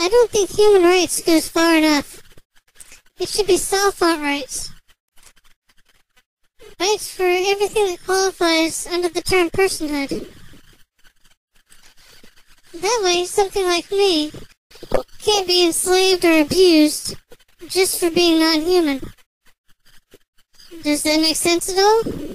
I don't think human rights goes far enough. It should be Sophont rights. Rights for everything that qualifies under the term personhood. That way, something like me can't be enslaved or abused just for being non-human. Does that make sense at all?